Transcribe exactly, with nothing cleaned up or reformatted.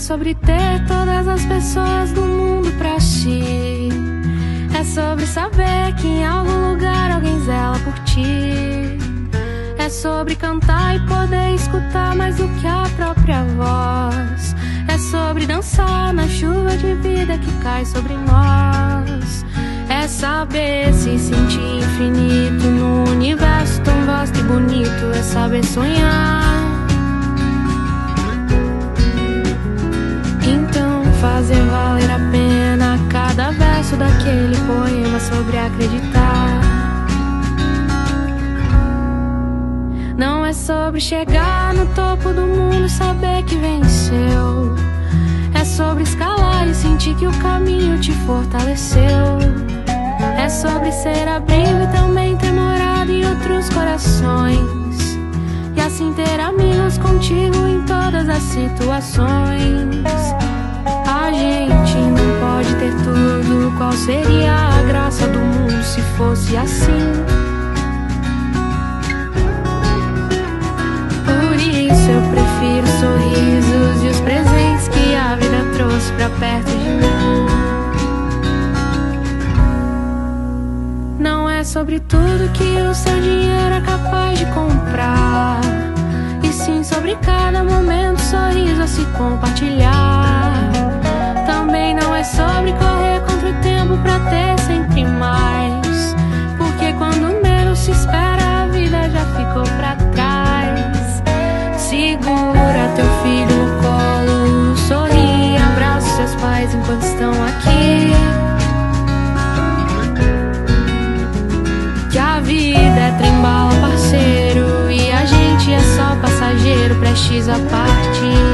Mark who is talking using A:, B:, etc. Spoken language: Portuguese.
A: sobre ter todas as pessoas do mundo pra ti. É sobre saber que em algum lugar alguém zela por ti. É sobre cantar e poder escutar mais do que a própria voz. É sobre dançar na chuva de vida que cai sobre nós. É saber se sentir infinito no universo tão vasto e bonito. É saber sonhar. Então fazer valer a pena cada verso daquele poema sobre acreditar. Não é sobre chegar no topo do mundo e saber que venceu. É sobre escalar e sentir que o caminho te fortaleceu. É sobre ser abrigo e também ter morado em outros corações. E assim ter amigos contigo em todas as situações. A gente não pode ter tudo. Qual seria a graça do mundo se fosse assim? Por isso eu prefiro os sorrisos e os presentes que a vida trouxe pra perto de mim. Não é sobre tudo que o seu dinheiro é capaz de comprar, e sim sobre cada momento, sorriso a se compartilhar. Também não é sobre correr contra o tempo pra ter sempre mais, porque quando menos se espera a vida já ficou pra trás. Segura teu filho no colo, sorri, abraça seus pais enquanto estão aqui. Que a vida é trem-bala, parceiro, e a gente é só passageiro prestes a partir.